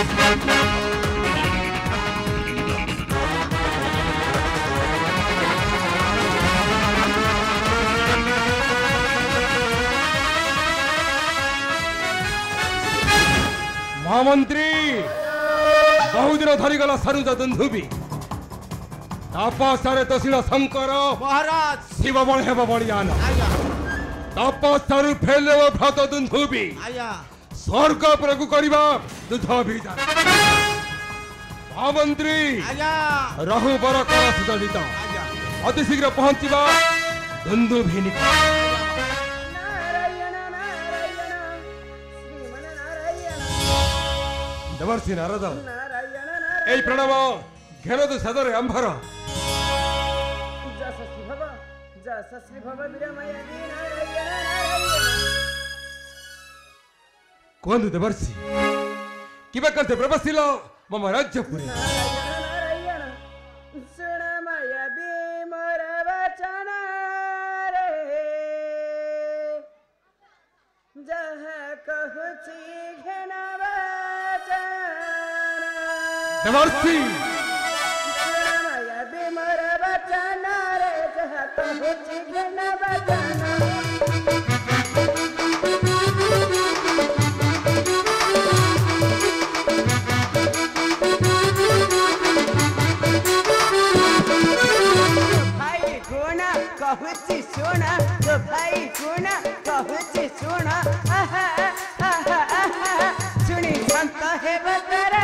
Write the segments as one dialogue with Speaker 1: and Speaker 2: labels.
Speaker 1: महामंत्री बहुदिन धरीगला सारुजा दुंधुबी तपस्या तसीला शंकर
Speaker 2: महाराज
Speaker 1: शिव बल हेब बलियान तपस्या फेले भ्रत दुंधुबी स्वर्ग प्रभु करवा युद्ध अभियान महामंत्री रहु बर कला सुजलित अति शीघ्र पहुंचवा दुंधुबी निकट देवर्षि नारद ए प्रणव घेरद सदर अंबर कहतु देवर्षि किबा करते प्रवसिल मम राज्यपुरी देवर्षि
Speaker 3: कहूची सोना तो भाई गुना कहूची सोना सुनी संत है बतरा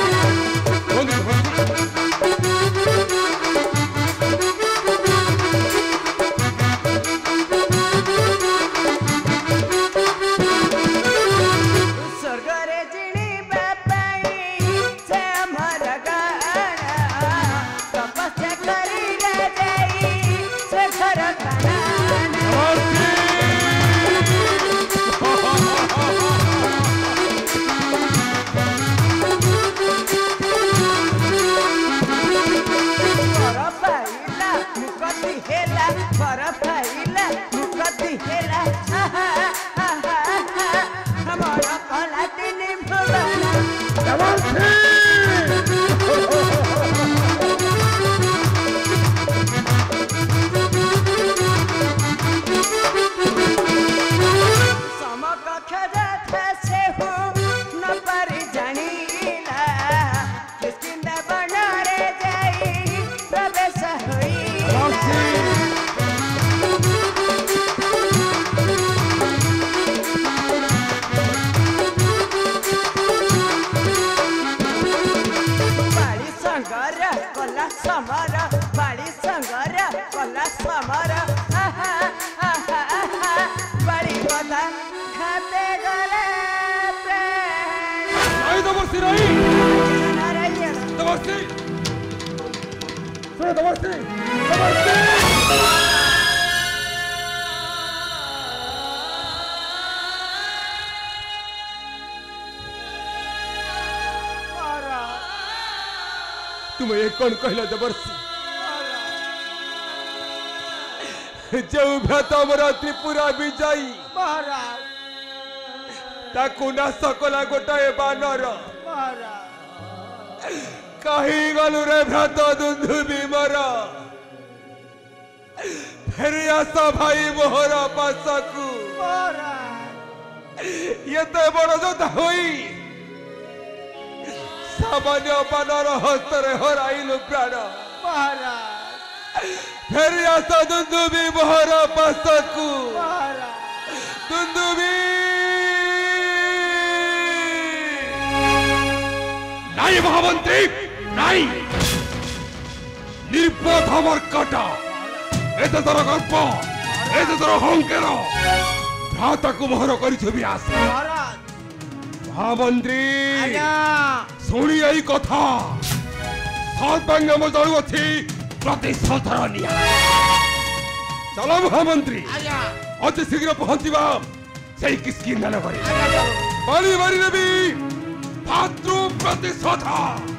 Speaker 1: तुम्हें एक कौन कहला देवर्षि जो भ्रत मोर त्रिपुरा विजयी
Speaker 2: महाराज
Speaker 1: ताकू नाश कला गोटाए बानर कहीं गलु रे भ्रत दुंधुबी मोर फेरी आस भाई मोहर पासकू ये तो बड़ जोधा हुई सामान्य बानर हस्तरे हराइलु प्राण
Speaker 2: महाराज
Speaker 1: फेरी आस दुंधुबी मोहर पासकू दुंधुबी नहीं महामंत्री नहीं निर्बोध मर्कट एते तोर गल्प एते तोर हंकेर भ्राता को मोहर करी आस महामंत्री शुणी यही कथा सौभाग्य मो जलु अच्छी प्रतिशोधर निया चलो महामंत्री अति शीघ्र पहुंचवा से किसकी नल बाली बारी देवी भातृ प्रतिशोध